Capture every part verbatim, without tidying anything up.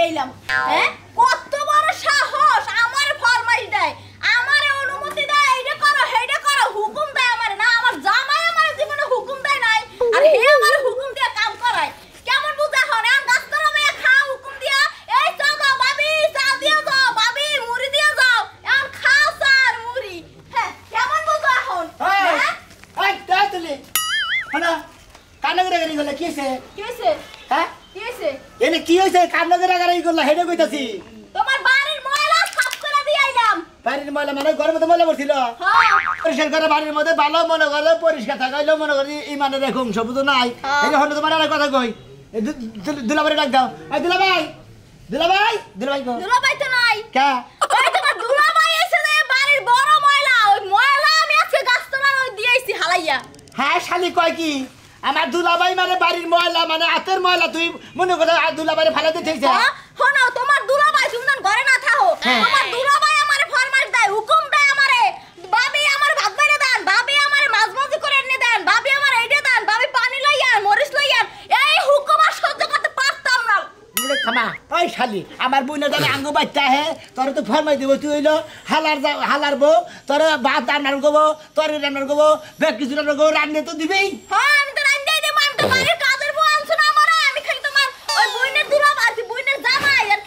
এলাম হ্যাঁ কত বড় সাহস আমার ফরমাইশ দেয় আমারে অনুমতি দেয় এইটা করো হেইটা করো হুকুম দেয় আমারে না আমার জামাই আমার জীবনে হুকুম দেয় নাই আর হে আমার হুকুম দিয়ে কাম করায় কেমন বুঝা হন আম গাছতলা মেয়ে খা হুকুম দিয়া এই চা দাও ভাবি চা দিয়া যাও ভাবি মুড়ি দিয়া যাও আম খাও স্যার মুড়ি হ্যাঁ কেমন বুঝা হন হ্যাঁ এই তাতলি হনা কানগরে গরি গলা কিছে কিছে হ্যাঁ কিছে এনে কি হইছে কানগরে গরি গলা হেডে কইতাছি তোমার বাড়ির ময়লা সাফ করে দিয়ে আইলাম বাড়ির ময়লা মানে ঘরের মধ্যে ময়লা পড়ছিল হ্যাঁ পরিষ্কার করে বাড়ির মধ্যে ভালো মনে করে পরিষ্কার থাকাইলো মনে করি ইমানের রেখে অংশ বুঝো নাই এই যে হলো তোমার আর কথা কই দুলাভাই ডাক দাও এই দুলাভাই দুলাভাই দুলাভাই কো দুলাভাই তো নাই কে ওই তোমার দুলাভাই এসে যে বাড়ির বড় ময়লা ওই ময়লা আমি আজকে গাছতলা ওই দিয়েছি হালাইয়া হ্যাঁ শালি কয় কি আমার দুলাভাই মানে বাড়ির ময়লা মানে হাতের ময়লা তুই মনে করে দুলাভাইরে ফালা দিতেছে শোনো তোমার দুলাভাই তুমি ঘরে না থাকো তোমার দুলাভাই আমারে ফরমাইশ দেয় হুকুম দেয় আমারে ভাবি আমার ভাত বাইরে দেন ভাবি আমারে মাছ ভাজি করে এনে দেন ভাবি আমার এইটা দেন ভাবি পানি লইয়ান মরিচ লইয়ান এই হুকুম আর সহ্য করতে পারতাম না থামা ওই শালি আমার বুইনা জানে আঙ্গু বাচ্চা হে তোর তো ফরমাই দিব তুই হইলো হালার হালার বউ তোর ভাত রান্নার গবো তোর রান্নার গবো বেগ কিছু রান্নার গবো রান্নে তো দিবেই হ্যাঁ আমি তো রান্নাই দেব আমি তো বাড়ির কাজের বউ আনছো না আমারে আমি খালি তোমার ওই বুইনের দুলাভাই আর কি বুইনের জামাই আর কি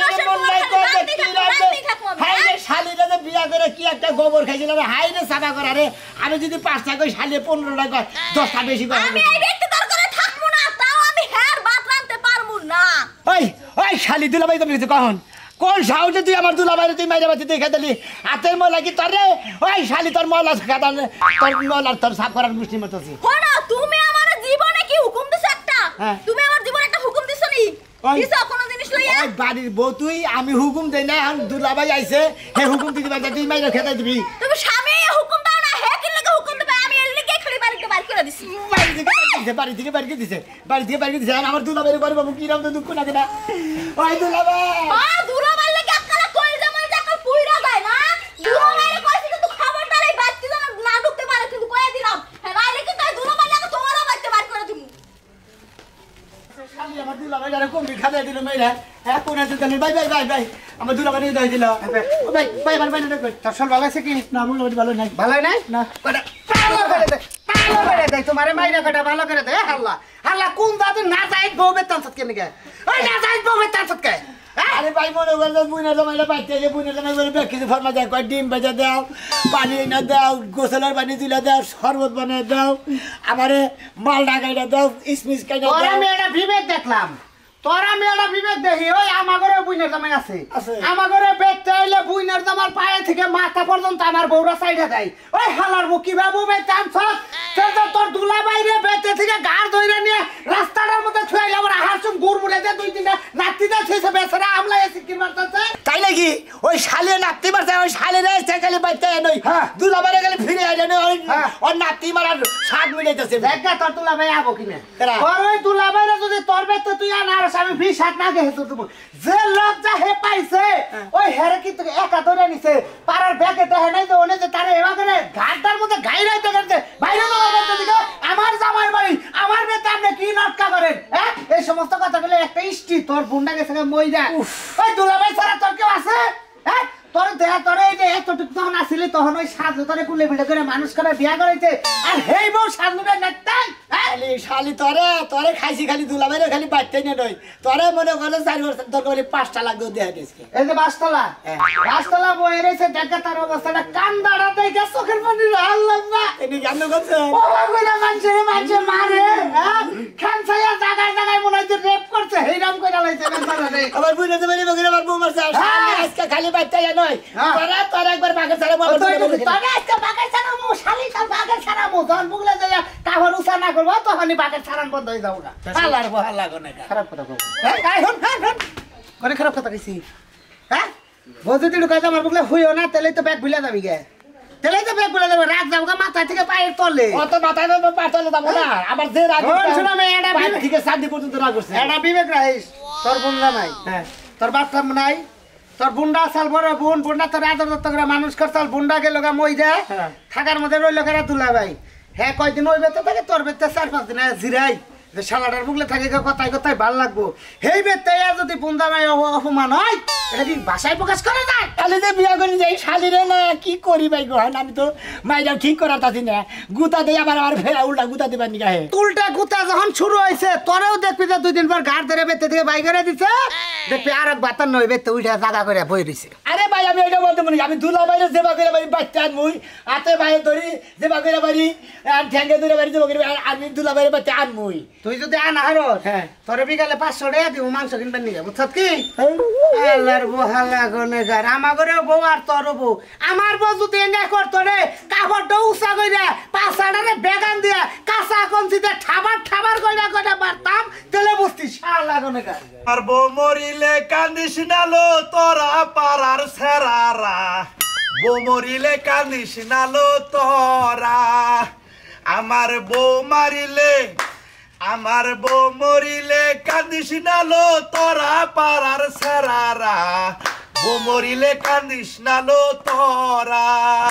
শালিরা যে বিয়া করে কি একটা গোবর খাইছিল হাই রে সাদা করা রে আমি যদি পাঁচটা কই শালিয়ে পনেরো টাকা দশটা বেশি আমি এই ব্যক্তি দরকারে থাকবো না তাও আমি হেয়ার ভাত রাঁধতে পারবো না ওই ওই শালি দুলাভাই তুমি কিছু কখন কোন সাহসে তুই আমার দুলাভাইরে তুই মাইরে বাতি দেখে দিলি হাতের ময়লা কি তোর রে ওই শালি তোর ময়লা খাতা তোর ময়লা তোর সাফ করার মুষ্টি মতছি শোনো তুমি আমার জীবনে কি হুকুম দিছো একটা তুমি আমার জীবনে একটা হুকুম দিছো নি দিছো কোন জিনিস লইয়া ওই বাড়ির বউ তুই আমি হুকুম দেই না এখন দুলাভাই আইছে হে হুকুম দিতে পারতে তুই মাইরে খেতে দিবি তুমি স্বামী হুকুম দাও না হে কি লাগে হুকুম দেবে আমি এর লিগে খালি বাড়িতে বাড়ি করে দিছি বাড়ি থেকে দিছে বাড়ি থেকে বাড়ি দিছে বাড়ি থেকে বাড়ি দিছে আমার দুলাভাইরে বাড়ি বাবু কি রাম তো দুঃখ লাগে না ওই দুলাভাই আ দুলাভাই লাগে আকালা কই জামাই জাকাল পুইরা যায় না দুলাভাইরে কইছি কিন্তু খবরদার এই বাচ্চা যেন না ঢুকতে পারে কিন্তু কইয়া দিলাম হ্যাঁ নাইলে কি তাই দুলাভাই লাগে তোমারও বাড়িতে বাড়ি করে দিমু শালি আমার দুলাভাই যারা কম খাবে দিল মেরা হ্যাঁ কোন আছে জানি বাই বাই বাই বাই আমার দুলাভাই নিয়ে দাই দিল বাই বাই আমার বাই না কই তোর সব ভালো আছে কি না আমার ভালো নাই ভালো নাই না কটা ভালো করে দে ভালো করে দে তোমারে মাইরা কটা ভালো করে দে হাল্লা হাল্লা কোন দাদু না যাই বউবে তানসত কেন গে ওই না যাই বউবে তানসত কে আরে ভাই মনে করে বুইনা জমাইলে বাইতে যে বুইনা জমাই বলে বেক কিছু ফরমা যায় কয় ডিম ভেজে দাও পানি না দাও গোসলের পানি তুলে দাও শরবত বানিয়ে দাও আমারে মাল ডাকাইটা দাও ইসমিস কাইটা দাও তোরা মেয়েটা বিবেক দেখলাম তোরা মেয়েটা বিবেক দেখি ওই আমাগরে বুইনার জামাই আছে আমাগরে বেতে আইলে বুইনার জামার পায়ে থেকে মাথা পর্যন্ত আমার বউরা সাইডে দেয় ওই হালার বউ কি বাবু বেতে আনছস তোর দুলা বাইরে বেতে থেকে গাড় ধইরা নিয়ে রাস্তাটার মধ্যে ছুঁয়াইলে আমার হাসুম গুড় মুড়ে দে দুই তিনটা নাতিটা ছেসে বেছরা আমলা এসে কি মারতাছে তাই নাকি ওই শালে নাতি মারছে ওই শালে রে সাইকেলে বাইতে নই দুলা বাইরে গেলে ফিরে আইলে নই ওই ওর নাতি মারার স্বাদ মিলাইতেছে দেখা তোর দুলা ভাই আবো কিনা তোর ওই দুলা বাইরে যদি তোর বেতে তুই আনার আমি বিশ হাত না গেছে তুমি যে লজ্জা হে পাইছে ওই হেরে কিন্তু একা ধরে নিছে পাড়ার ব্যাগে দেখে নাই যে ওনে যে তারে এবা করে ঘাটটার মধ্যে গাইরাইতে করতে বাইরে না করতে দিকে আমার জামাই বাড়ি আমার বেতে আপনি কি নাটকা করেন হ্যাঁ এই সমস্ত কথাগুলো একটা ইষ্টি তোর বুন্ডা গেছে মইরা ওই দুলাভাই ছাড়া তোর কেউ আছে হ্যাঁ তোর দেয়া তোর এই যে এতটুকু তখন আসিলি তখন ওই সাজু তোরে কুলে ভিড়ে করে মানুষ করে বিয়া করেছে আর হেই বউ সাজুরে নেতাই খালি শালি তোরে তোরে খাইছি খালি দুলাভাইরে খালি বাইতে নে নই তোরে মনে করে চার বছর তোর বলি পাঁচটা লাখ দিয়ে দেয়া দিছে এই যে বাসতলা বাসতলা বয়ে রয়েছে দেখা তার অবস্থাটা কান্দাড়া দেখে চোখের পানি আল্লাহ না এনি কেন করছে ও কইরা মানুষের মানুষে মারে হ্যাঁ খানসাইয়া জায়গায় জায়গায় মনে হয় রেপ করছে হেইরাম কইরা লাইছে বেচারা আমার বুইনা জমাইলে বগিরে আমার বউ মারছে শালি আজকে খালি বাইতে নই তোরা তোরা একবার বাগের ছাড়া মো তোরা আজকে বাগের ছাড়া মো শালি তার বাগের ছাড়া মো জন বুগলে যাইয়া কাহর উসা না করব তখনই বাগের ছাড়ান বন্ধ হয়ে যাও না আল্লাহর বহাল লাগো না খারাপ কথা কও হ্যাঁ আই হন হন হন কোন খারাপ কথা কইছি হ্যাঁ বজে দিলু কাজ আমার বুগলে হইও না তেলে তো ব্যাগ ভুলে যাবি গে তেলে তো ব্যাগ ভুলে যাবে রাগ যাবগা মাথা থেকে পায়ের তলে অত মাথায় না পা তলে যাব না আমার যে রাগ শুনো মে এটা বিবেক থেকে শান্তি পর্যন্ত রাগ করছে এটা বিবেক রাইস তোর বুনরা নাই হ্যাঁ তোর বাচ্চা নাই তোর বুন্ডা সাল বড় বোন বুন্ডা তোর আদর দত্ত করে মানুষ করছাল বুন্ডা গেল গা মই যায় থাকার মধ্যে রইল কেরা দুলা ভাই হ্যাঁ কয়দিন ওই বেতে থাকে তোর বেতে চার পাঁচ দিন জিরাই যে শালাটার মুখলে থাকে কথায় কথায় ভাল লাগবো হেই বেতে যদি বন্দামাই অপমান হয় এটা কি ভাষায় প্রকাশ করা যায় তাহলে যে বিয়া করে যাই শালিরে না কি করি ভাই গহন আমি তো মাইরা ঠিক করার তাছি না গুতা দেই আবার আবার ফেরা উল্টা গুতা দিবার নিকা হে উল্টা গুতা যখন শুরু হয়েছে তোরেও দেখবি যে দুই দিন পর ঘাট ধরে বেতে থেকে বাই করে দিছে দেখবি আর এক বাতার নয় বেতে উঠে জাগা করে বই দিছে আরে ভাই আমি এটা বলতে মনে আমি দুলা বাইরে সেবা করে বাড়ি বাচ্চা আনমুই হাতে বাইরে ধরি সেবা করে বাড়ি আর ঠ্যাঙ্গে ধরে বাড়ি সেবা করে আমি দুলা বাইরে বাচ্চা আনমুই তুই যদি আনা হারো হ্যাঁ তোরে বিকালে পাঁচশো টাকা দিব মাংস কিনবার নিয়ে বুঝছত কি আল্লাহর বহালা গনেগার আমার ঘরেও বউ আর তোর বউ আমার বউ যদি এনে করতো রে কাপড়টা উঁচা কইরা পাঁচাটারে বেগান দিয়া কাঁচা কঞ্চিতে ঠাবার ঠাবার কইরা কইরা পারতাম তেলে বুঝতিস আল্লাহ গনেগার আর বউ মরিলে কান্দিস নালো তোরা পাড়ার সেরারা বউ মরিলে কান্দিস নালো তোরা আমার বউ মারিলে আমার বউ মরিলে কান্দিস নালো তোরা পাড়ার সেরারা বউ মরিলে কান্দিস নালো তোরা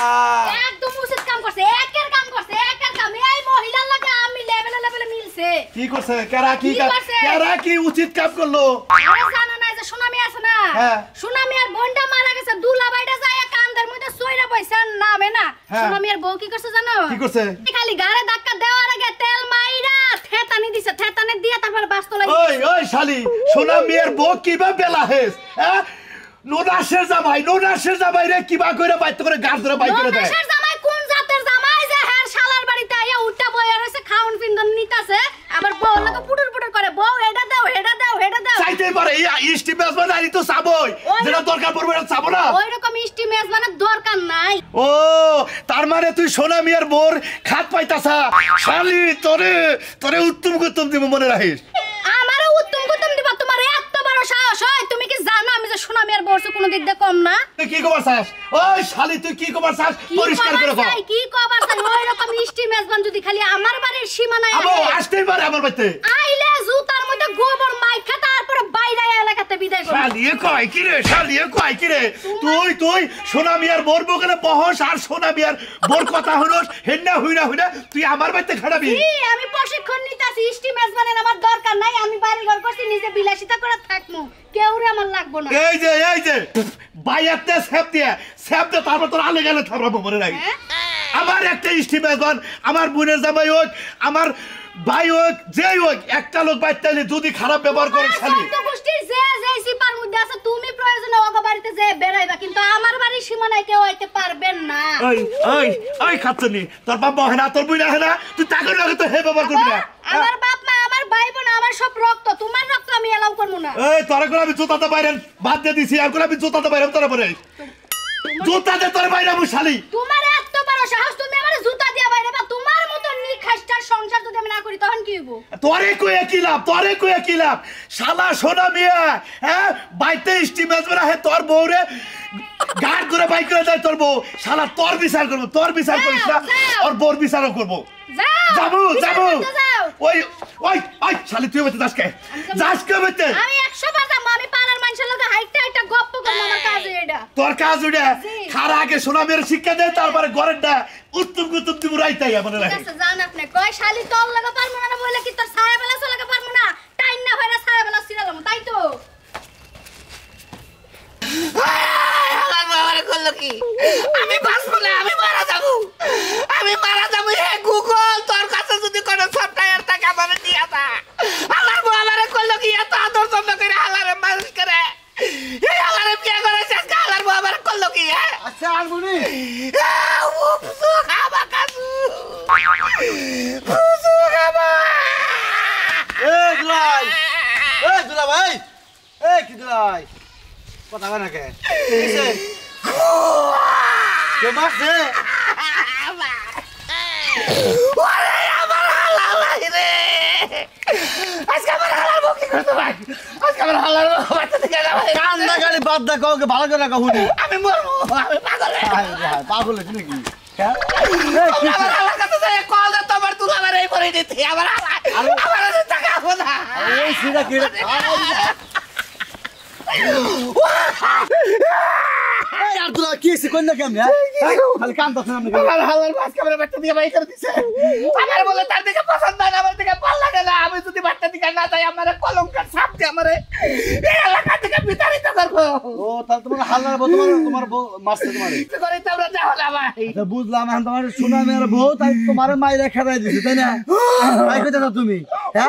একদম উচিত কাম করছে একের কাম করছে একের কাম এই মহিলার লাগে আমি লেভেলে লেভেলে মিলছে কি করছে কেরা কি কি করছে? কেরা কি উচিত কাজ করলো আরে জানো না যে সুনামি আছে না হ্যাঁ। সুনামি আর বোনটা মারা গেছে দুলা বাইটা যায় কান্দের মধ্যে সইরা পয়সা নামে না হ্যাঁ। সুনামি আর বউ কি করছে জানো কি করছে খালি গাড়ে ধাক্কা দেওয়ার আগে তেল মাইরা থেতানি দিছে থেতানি দিয়ে তারপর বাস তোলাই ওই ওই শালি সোনা মেয়ের বউ কিবা বেলা হেস হ্যাঁ নোনাসের জামাই নোনাসের জামাই রে কিবা কইরা বাইতে করে গাছ ধরে বাই করে দেয় নোনাসের জামাই কোন জাতের জামাই যে হ্যাঁ শালার বাড়িতে আইয়া উঠটা বইয়া রইছে খাউন পিন্দন নিতাছে আবার বউ লাগে পুটুর পুটুর করে বউ এটা দাও এটা দাও এটা দাও চাইতে পারে এই স্টিমেস বানাই তো চাবই যেটা দরকার পড়বে এটা চাবো না ওই রকম মিষ্টি মেজ মানে দরকার নাই ও তার মানে তুই সোনা মিয়ার বোর খাত পাইতাছা শালি তোরে তোরে উত্তম উত্তম দিব মনে রাখিস আমারও উত্তম কুতম দিবা তোমার এত বড় সাহস হয় তুমি কি জানো আমি যে সোনামি আর বর্ষ কোনো দিক দিয়ে কম না তুই কি কবার চাস ওই শালি তুই কি কবার চাস কি পরিষ্কার করে কবার কর চাই, কি কবার চাই ওই রকম মিষ্টি মেজবান যদি খালি আমার বাড়ির সীমানায় আবো আহে, আসতেই পারে আমার বাড়িতে আইলে জুতার মধ্যে গোবর মাইখা তারপরে বাইরে এলাকাতে বিদায় করবে শালিয়ে কয় কি রে শালিয়ে কয় কি রে তুই তুই সোনা মিয়ার বোর বগলে বহস আর সোনা মিয়ার বোর কথা হনস হেন্না হইনা হইনা তুই আমার বাড়িতে খাড়াবি কি আমি প্রশিক্ষণ নিতাছি মিষ্টি মেজবানের আমার দরকার নাই আমি বাড়ি ঘর করছি নিজে বিলাসিতা করে থাকমু কেউ রে আমার লাগবো না এই যে এই যে বাইয়াতে সেপ দিয়ে সেপ দিয়ে তারপর তোর আলে গেলে থামরাবো মনে রাখি হ্যাঁ? আমার একটা স্টিম এখন আমার বোনের জামাই হোক আমার ভাই হোক যেই হোক একটা লোক বাইতে যদি খারাপ ব্যবহার করে শালি তো গোষ্ঠীর যে যে সিপার মধ্যে আছে তুমি প্রয়োজনে ওগো বাড়িতে যে বেরাইবা কিন্তু আমার বাড়ির সীমানায় কেউ আইতে পারবেন না ওই ওই ওই খাচ্ছনি তোর বাবা হয় না তোর বুই না হয় না তুই তাকে লাগে তো হে ব্যবহার করবি না আমার বাপ মা আমার ভাই বোন আমার সব রক্ত তোমার রক্ত আমি এলাও করবো না এই তোর করে আমি জুতাতে বাইরে বাদ দিয়ে দিছি আর করে আমি জুতাতে বাইরে তোর পরে জুতাতে তোর বাইরে আমি শালি তোমার এত বড় সাহস তুমি আমার জুতা দিয়া বাইরে বা তোমার মতো নিখাস্টার সংসার যদি আমি না করি তখন কি হইব তোরে কইয়া কি লাভ তোরে কইয়া কি লাভ শালা সোনা মিয়া হ্যাঁ বাইতে স্টিমেজ বেরা হে তোর বউরে গাড় করে বাই করে দেয় তোর বউ শালা তোর বিচার করবো তোর বিচার করিস না ওর বউর বিচারও করবো যাও যাবো বিচার যাবো করতে যাও। ওই ওই ওই শালি তুই বেতে যাসকে যাসকে বেতে আমি একশো বার যাবো আমি পাড়ার মানুষের লগে হাইটটা হাইটটা গপ্প করবো আমার কাজে এটা তোর কাজ উঠে জি। খারা আগে সোনা মেয়ের শিক্ষা দেয় তারপরে ঘরের না উত্তম কুতুম দিব রাইতাই মনে ঠিক রাখি আছে জান আপনি কয় শালি তল লাগা পারবো না বলে কি তোর ছায়া বেলা চলাকে পারবো না টাইম না হয় না ছায়া বেলা ছিড়ালাম তাই তো আমি বাঁচবো না আমি মারা যাবো আমি মারা যাবো হে গুগল তোর কাছে যদি কোনো সফটওয়্যার থাকে আমার দিয়া দা আমার বউ আমারে করলো কি এত আদর যত্ন করে হালারে মানুষ করে এই হালারে বিয়ে করে শেষ হালার বউ আমারে করলো কি হ্যাঁ আচ্ছা আনবুনি উপসু খাবা কাজু উপসু খাবা এ দুলাই এ দুলা ভাই এ কি দুলাই কথা কয় না কে কিছে কে মারছে ওরে আমার হালাই রে আজকে আমার হালার বউ কি করতে ভাই আজকে আমার হালার বউ বাচ্চা থেকে যাবে কান্দা গাড়ি বাদ দা কাউকে ভালো করে রাখা হুনি আমি মরবো আমি পাগল হয়ে যাবো। পাগল হয়েছে নাকি আমার হালার কাছে যাই কল দে তোমার তুই আমার এই করে দিতে আমার হালা আমার কাছে টাকা হবে না ওই সিধা কি এই আর তোরা কি হইছে কোন না কেমনে খালি কান্দছ না আমার হালার মাছ ক্যামেরা বাচ্চা দিকে বাই করে দিছে আমার বলে তার দিকে পছন্দ না আমার দিকে ভালো লাগে না আমি যদি বাচ্চা দিকে না যাই আমারে কলঙ্কার ছাপ দিয়ে আমারে এই এলাকা থেকে বিতাড়িত করবো ও তাহলে তোমার হালার বউ তোমার তোমার বউ মারছে তোমারে কি করে তোমরা যাও না ভাই আচ্ছা বুঝলাম এখন তোমার সোনা মেয়ের বউ তাই তোমার মাইরে খেদাই দিছে তাই না তাই কইতে না তুমি হ্যাঁ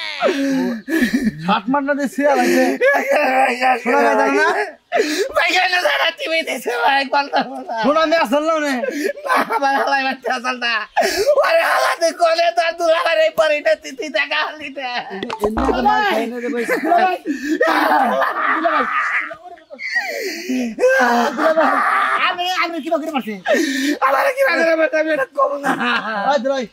ষাট মার না দিছে আলাইছে সোনা মেয়ে জানো না ভাই কেন জানা টিভি দিছে ভাই বলতো সোনা মেয়ে আসল না না আমার হালাই বাচ্চা আসল না আরে হালাতে কোলে তার দুলার এই পরিটা তিতি টাকা হলিতে আমি আমি কি করে মারছি আমার কি বাগরে বাটা আমি এটা কম না আই দরাই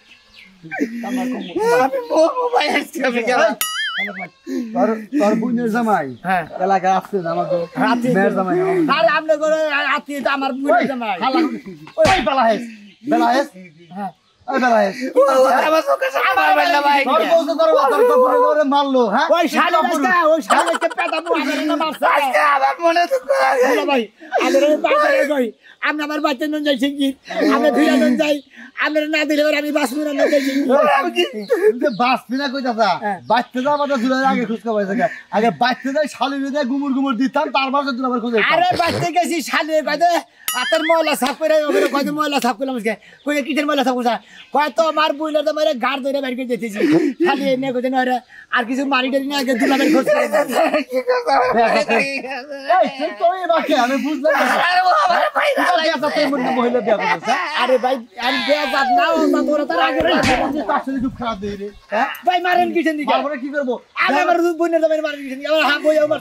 আমি মরবো ভাই আজকে আমি গেলাম তোর তোর বুনের জামাই হ্যাঁ এলাকা আসছে না আমাকে রাতে মেয়ের জামাই আরে আপনি করে আতি তো আমার বুড়ি জামাই ওই বেলাহেস বেলাহেস হ্যাঁ ওই বেলাহেস আমার চোখে আমার বেলা ভাই তোর বউ তো তোর তোর তো পুরো করে মারলো হ্যাঁ ওই শালি বাচ্চা ওই শালি কে পেটা বউ আগে না মারছে আজকে আমার মনে তো বলো ভাই আগে রে বাজারে কই আমি আমার বাচ্চা নন যাইছি কি আমি ফিরা নন যাই আমি না দিলে আমি বাসমি না যাইছি আমি কি যে বাস পিনা কইতাছা বাচ্চা যা আমাদের জুলাই আগে খুঁজকা পাইছে আগে বাচ্চা যাই শালি দিয়ে গুমুর গুমুর দিতাম তার মাঝে তুই আবার খুঁজে আরে বাচ্চা গেছি শালি কইতে আতর ময়লা সাফ করে ওরে কইতে ময়লা সাফ করলাম আজকে কই কিটের ময়লা সাফ করছা কয় তো আমার বুইলার তো মারে গাড় ধরে বের করে দিতেছি শালি এনে কইতে না আর কিছু মারি ডেরি না আগে দুলাবের খোঁজ করে কি কথা এই তুই বাকি আমি বুঝলাম না আরে ও আমার ভাই বিয়া করতে মনে মহিলা বিয়া করছে আরে ভাই আমি বেয়া জাত না ও না তোরা তার আগে তার সাথে দুঃখ খারাপ দিয়ে রে হ্যাঁ ভাই মারেন কিছেন দিকে তারপরে কি করবো আমি আমার বুইনের তো মারেন কিছেন আমার হাত বই আমার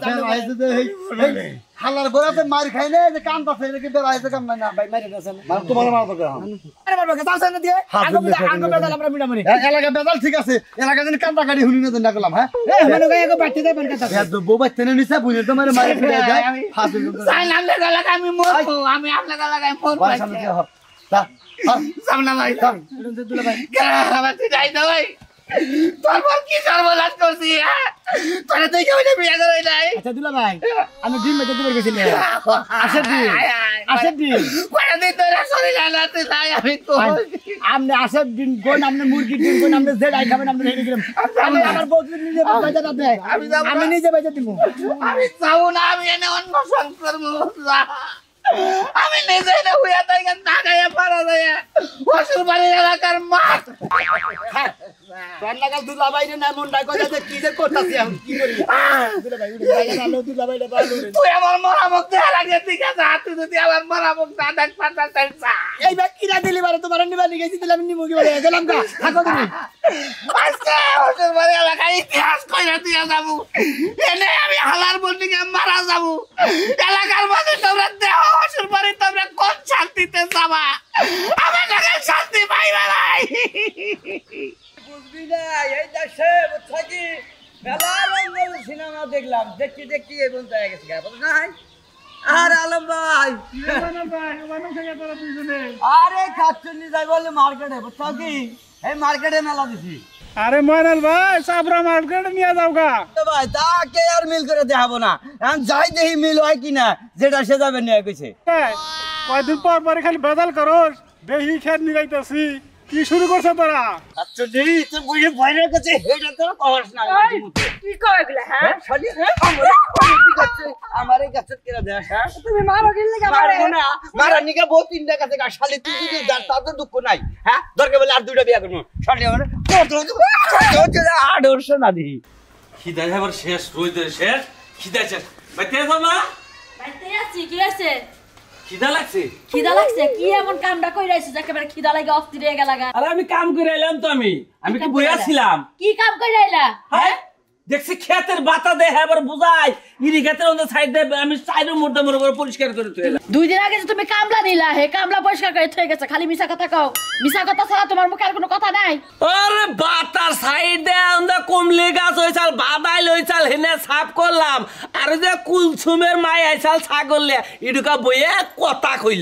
হালার গোড়াতে মার খাই না যে কান পাশে রেখে বেড়াইছে কাম না ভাই মারেন আছে মানে তোমার মারবো কেন আরে মারবা কে তাও সামনে দিয়ে হাত আগে দিয়ে আগে বেদাল আমরা মিলা মনি এলাকা বেদাল ঠিক আছে এলাকা যেন কান্দা কাটি হুনি না দেন করলাম হ্যাঁ এ মানে গায় আগে বাড়তে দেবেন কথা বউ বাচ্চা নিছে বুঝে তোমার মারি ফেলে যায় ফাঁসি সাই নাম লেখা লাগা আমি মরবো আমি আপনার লাগাই মরবো সামনে দিয়ে হর দা হর সামনে ভাই দুলা ভাই আমার তুই যাই না ভাই তারপর কি সর্বনাশ করছি তোরা তুই কেমন বিয়ে করে নাই আচ্ছা দুলা ভাই আমি ডিম মেতে দিবার গেছিলাম আসে ডিম আসে ডিম কয়টা দিন তোরা শরীর আনাতে নাই আমি তো আমনে আসে ডিম কোন আমনে মুরগি ডিম কোন আমনে জেড আই খাবেন আমনে হেডে গেলাম আমি আমার বউ নিজে বাজা দাও দেয় আমি নিজে বাজা দিমু আমি চাও না আমি এনে অন্বেষণ করবো আমি নিজে না হইয়া তাই না গায়ে পারা যায় অসুর বাড়ির এলাকার মাঠ রান্নাকাল দুলা ভাই না মনটা কইতা যে কি যে করতাছি এখন কি করি দুলা ভাই উড়ে যায় না দুলা ভাই না ভালো তুই আমার মরামক দেয়া লাগে ঠিক আছে তুই যদি আমার মরামক না দেখ পাতা চাইছা এই ব্যাগ কিরা দিলি বারে তোমার নিবা নিয়ে গেছি দিলাম নিমু কি বলে গেলাম কা থাকো তুমি আজকে অসুর বাড়ির এলাকায় ইতিহাস কইরা দিয়া যাবো এনে আমি হালার বন্দিকে মারা যাবো এলাকার মধ্যে তোমরা দেহ অসুর বাড়ি তোমরা কোন শান্তিতে যাবা আমার লাগে শান্তি পাইবা নাই বুঝবি না এই দেশে থাকি মেলা রঙের সিনেমা দেখলাম দেখতে দেখতে এই বলতে হয়ে গেছে নাই আর আলম ভাই আরে খাচ্ছনি যাই বলে মার্কেটে বুঝছো কি এই মার্কেটে মেলা দিছি আরে ময়নাল ভাই সাবরা মার্কেট নিয়ে যাও গা তো ভাই তাকে আর মিল করে দেখাবো না এখন যাই দেখি মিল হয় কিনা যেটা সে যাবে নিয়ে কইছে কয়দিন পর পরে খালি বেদাল করস বেহি খেত নিগাইতেছি কি শুরু করছ তোরা খাচ্ছনি তুই বুঝে ভয়ের কাছে হেটা তো কহস না কি কয় এগুলা হ্যাঁ শালি আমারে কাছে আমারে কাছে কেরা দেশ হ্যাঁ তুমি মারো কি লাগা মারবো না মারা নিকে বহু তিনটা কাছে গা শালি তুই যদি যার তাতে দুঃখ নাই হ্যাঁ দরকার বলে আর দুইটা বিয়া করবো শালি আমার আদর্শ না দিই খিদা এবার শেষ রইতে শেষ খিদা শেষ ভাই তেজ না বাইতে আছি কি আছে খিদা লাগছে খিদা লাগছে কি এমন কামটা কইরাইছিস একেবারে খিদা লাগে অস্থির হয়ে গেল গা আরে আমি কাম করে এলাম তো আমি আমি কি বইয়া ছিলাম কি কাম কইরাইলা হ্যাঁ দেখছি ক্ষেতের বাতা দে এবার বুঝাই ইরি ক্ষেতের ওদের সাইড দে আমি সাইডের মধ্যে মনে করে পরিষ্কার করে তুই দুই দিন আগে যে তুমি কামলা নিলা হে কামলা পরিষ্কার করে থয়ে গেছে খালি মিছা কথা কও মিছা কথা ছাড়া তোমার মুখে আর কোনো কথা নাই আরে বাতার সাইড দে আমরা কমলে গাছ হইছাল বাদাই লইছাল হেনে সাফ করলাম আর যে কুলসুমের মাই আইছাল ছাগল লে ইডুকা বইয়ে কথা কইলাম ও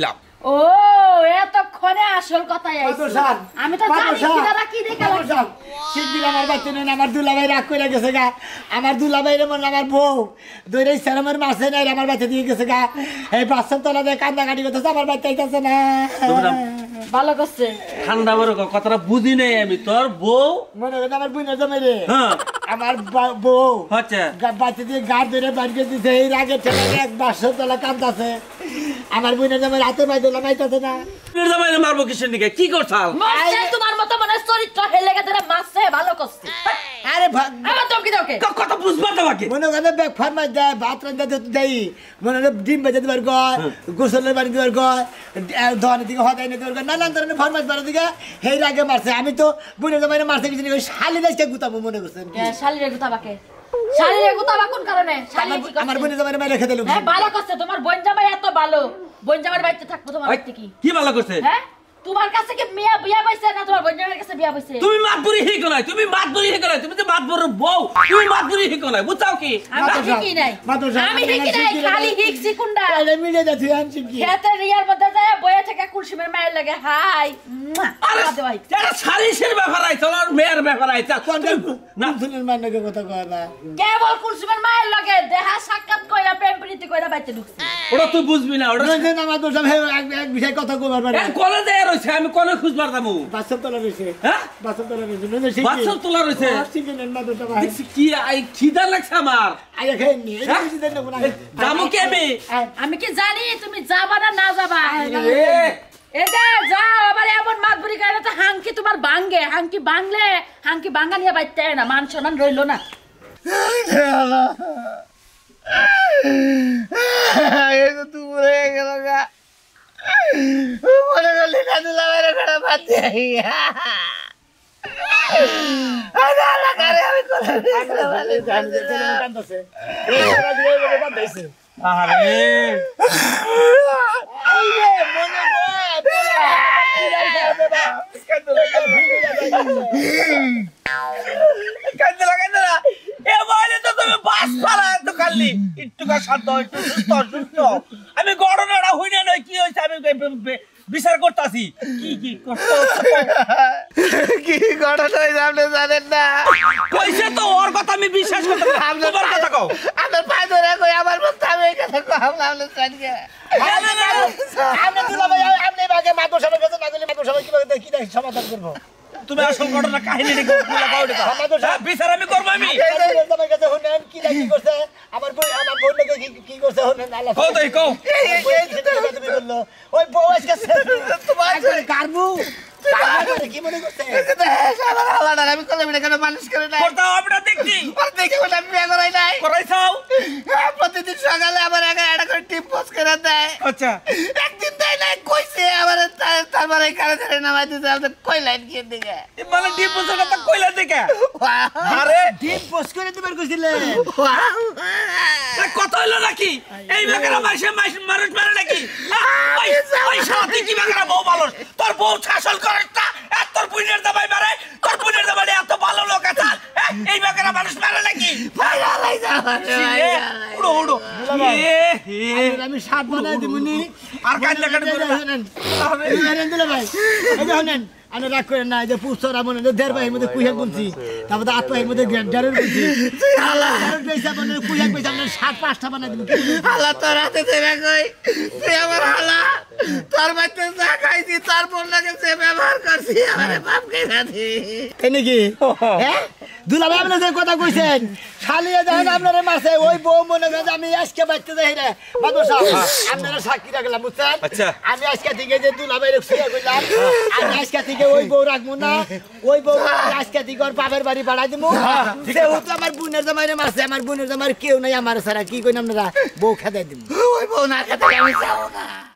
ও এতক্ষণে আসল কথাই আইছে মাদুসান আমি তো জানি কিনারা কি দেখে লাগছে শিগগির আমার বাচ্চা নেন আমার দুলাভাই রাগ করে গেছে গা আমার দুলাভাই রে মন আমার বউ দইরে সেরামের মাসে নাই আমার বাচ্চা দিয়ে গেছে গা এই বাচ্চা তোলা দিয়ে কান্দা কাটি করতেছে আমার বাচ্চা আইতাছে না ভালো করছে ঠান্ডা বড় কথাটা বুঝি নাই আমি তোর বউ মনে করে আমার বুইনা জমে রে হ্যাঁ আমার বউ আচ্ছা বাচ্চা দিয়ে গাড় ধরে বাড়িতে দিতে এই রাগে ঠেলে এক বাচ্চা তোলা কান্দাছে আমার বুইনা জমে রাতে বাই দোলা মাইতাছে না জামাইরে মারবো কিসের দিকে কি করছাল মাসে তোমার মত মনে চরিত্র হেলে গেছে মাসে ভালো করছে আরে আমার তো কি দরকার কথা বুঝবা তো বাকি মনে করে ব্যাগ ফার্মাস দেয় ভাত রান্না দেই মনে করে ডিম বেজে দেবার গয় গোসলের বাড়ি দেবার গয় ধনের দিকে হদাই নিতে পারবে নানান ধরনের ফার্মাস বাড়ার দিকে সেই রাগে মারছে আমি তো বুনের জমাইনে মারতে কিছু শালি দেশকে গুতাবো মনে করছেন শালিরে গুতাবাকে শালিরে গুতাবা কোন কারণে শালি কি করছে আমার বুনের জমাইনে মার রেখে দিল হ্যাঁ ভালো করছে তোমার বোন জামাই এত ভালো বোন জামাইর বাড়িতে থাকবো তোমার বাড়িতে কি কি ভালো করছে হ্যাঁ তোমার কাছে কি মিয়া বিয়া পাইছে না তোমার বোন জামাইয়ের কাছে বিয়া পাইছে তুমি মাতবুরি হিকো নাই তুমি মাতবুরি হিকো নাই তুমি তো মাতবুরের বউ তুমি মাতবুরি হিকো নাই বুঝাও কি আমি হিকি নাই আমি হিকি নাই খালি হিকছি কুন্ডা আরে মিলে দে তুই আনছি কি খেতে রিয়ার মধ্যে যায় বয়ে থেকে কুলসিমের মায়ের লাগে হাই আরে ভাই এটা সারিসের ব্যাপার আইছে আর মেয়ের ব্যাপার আইছে না শুনেন মানে কথা কয় না কেবল কুলসিমের মায়ের লাগে দেহা সাক্ষাৎ কইরা প্রেম প্রীতি কইরা বাইতে ঢুকছে ওটা তুই বুঝবি না ওটা রঞ্জন আমার তো সব এক এক বিষয় কথা কইবার পারে এক কলেজে রইছে আমি কোনে খুঁজবার যাবো বাসন তোলা রইছে হ্যাঁ বাসন তোলা রইছে নজর শিখি বাচ্চা তোলা রইছে শিখেন না তো ভাই দেখছি কি আই খিদা লাগছে আমার আই খাইনি এই কিছু দেন না যাবো কি আমি আমি কি জানি তুমি যাবা না না যাবা এ এটা যাও আবার এমন মাতবুরি কইরা তো হাঙ্কি তোমার ভাঙ্গে হাঙ্কি ভাঙলে হাঙ্কি ভাঙ্গা নিয়ে বাইতে না মান সম্মান রইলো না এই তো তুই মরে গেল গা মনে করলি না দুলাভাইরে ঘরে ভাত দেই আরে আল্লাহ করে আমি করে ভালো জানতে কান্দছে এই কথা দিয়ে বলে বাঁধাইছে আরে আইরে মনে কান্দলা কান্দলা এ বলে তো তুমি বাস পালা তো খালি একটু কা শান্ত একটু সুস্থ সুস্থ আমি গড়নাড়া হই না নয় কি হইছে আমি বিচার করতাছি কি কি কষ্ট কি ঘটনা হইছে আপনি জানেন না কইছে তো ওর কথা আমি বিশ্বাস করতে তোমার কথা কও আমার পায়ে ধরে কই আমার মুখ আমি এই কথা কম না আপনি জানিয়ে আপনি দুলাভাই আপনি বাগে মাদুর সবার কাছে না গেলে মাদুর সবাই কিভাবে কি দেখি সমাধান করব তুমি আসল ঘটনা কাহিনী দেখো বলা কও এটা বিচার আমি করব আমি আমার কাছে শুনেন কি দেখি করছে আমার বই আমার বোন লোকে কি কি করছে শুনেন আল্লাহ কও দেই কও তুমি বললো ওই বউ আজকে তোমার কারবু কারবু কি মনে করছে আমার হালাটা আমি কলে মিলে কেন মানুষ করে নাই করতে আমরা দেখছি আর দেখে বলে আমি বিয়ে করাই নাই করাইছাও প্রতিদিন সকালে আমার আগে একটা করে টিপ পোস্ট করে দেয় আচ্ছা একদিন দেয় নাই কইছে আমার তারপর এই কারে ধরে নামাই দিতে আমাদের কই লাইন কি দিকে মানে ডিপ পোস্টের কথা কইলা দেখে আরে ডিম পোস্ট করে দিবার কইছিলেন কত হইলো নাকি এই বেকারা মাইসে মাইস মানুষ মারে নাকি ওই ওই সাথে কি বেকারা বউ ভালো তোর বউ শাসন করে না এত তোর পুনের দাবাই মারে তোর পুনের দাবাই এত ভালো লোক আছে এই বেকারা মানুষ মারে নাকি ভাইরা লাই যা উড়ো উড়ো এ হে আমি সাত বানাই দিমুনি আর কাজ লাগাতে করে শুনেন শুনেন দিলে ভাই এই যে শুনেন আমি রাগ করেন না এই যে পুস্তর আমনে দেড় ভাইয়ের মধ্যে কুইহাক বুনছি তারপর আট ভাইয়ের মধ্যে গ্যান্ডারের বুনছি আল্লাহ পয়সা বনে কুইহাক পয়সা আমরা সাত পাঁচটা বানাই দিমু হালা তোর হাতে ধরে কই তুই আমার হালা তোর বাড়িতে যা খাইছি তার বোনটাকে সে ব্যবহার করছি আমারে বাপ খাইরা দি তাই নাকি হ্যাঁ দুলাভাই আপনি যে কথা কইছেন শালিয়ে দেখেন আপনার মাসে ওই বউ মনে করেন আমি আজকে বাচ্চা যাই রে মাদুসা আপনারা সাক্ষী রাখলাম বুঝছেন আচ্ছা আমি আজকে থেকে যে দুলাভাই রক্ষা করলাম আমি আজকে থেকে ওই বউ রাখবো না ওই বউ আজকে থেকে ওর বাপের বাড়ি বাড়াই দিব সেহেতু আমার বোনের জামাইরে মাসে আমার বোনের জামাইয়ের কেউ নাই আমার ছাড়া কি কইন আপনারা বউ খেদাই দিব ওই বউ না খেতে আমি যাবো না